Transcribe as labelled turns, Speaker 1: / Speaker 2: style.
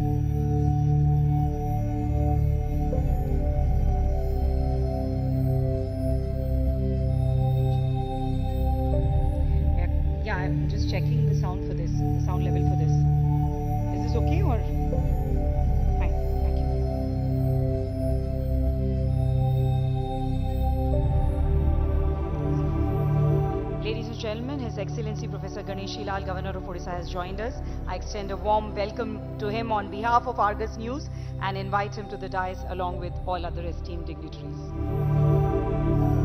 Speaker 1: Yeah, I'm just checking the sound for this, the sound level for this. Is this okay or fine? Thank you. Ladies and gentlemen, His Excellency Professor Ganeshi Lal, Governor of Odisha, has joined us. I extend a warm welcome to him on behalf of Argus News and invite him to the dais along with all other esteemed dignitaries.